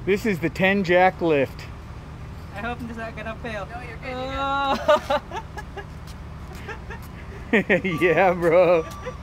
This is the 10 jack lift. I hope this is not gonna fail. No, you're good. Oh. Yeah, bro.